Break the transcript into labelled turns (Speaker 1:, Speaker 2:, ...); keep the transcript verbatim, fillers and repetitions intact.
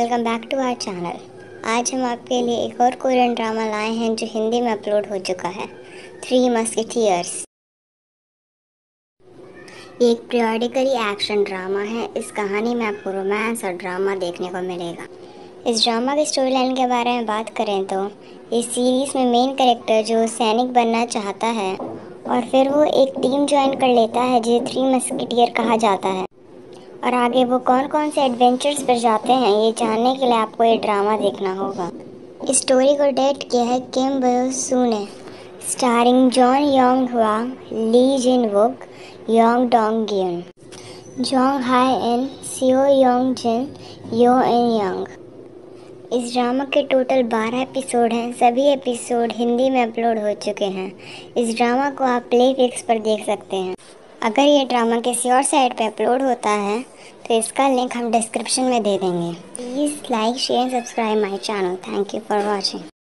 Speaker 1: Welcome back to our channel. आज हम आपके लिए एक और कोरियन ड्रामा लाए हैं जो हिंदी में अपलोड हो चुका है, थ्री मस्केटियर्स। ये एक पीरियडिकली एक्शन ड्रामा है। इस कहानी में आपको रोमांस और ड्रामा देखने को मिलेगा। इस ड्रामा की स्टोरी लाइन के बारे में बात करें तो इस सीरीज़ में मेन कैरेक्टर जो सैनिक बनना चाहता है और फिर वो एक टीम ज्वाइन कर लेता है जिसे थ्री मस्केटियर कहा जाता है, और आगे वो कौन कौन से एडवेंचर्स पर जाते हैं ये जानने के लिए आपको ये ड्रामा देखना होगा। इस स्टोरी को डायरेक्ट किया है किम बो-सू ने, starring John Yong Hwa, Lee Jin Wook, Yong Dong Gyun, Jong Hae In, Seo Yong Jin, Yoo In Young. इस ड्रामा के टोटल बारह एपिसोड हैं। सभी एपिसोड हिंदी में अपलोड हो चुके हैं। इस ड्रामा को आप प्लेफिक्स पर देख सकते हैं। अगर ये ड्रामा किसी और साइट पे अपलोड होता है तो इसका लिंक हम डिस्क्रिप्शन में दे देंगे। Please like share subscribe my channel. Thank you for watching.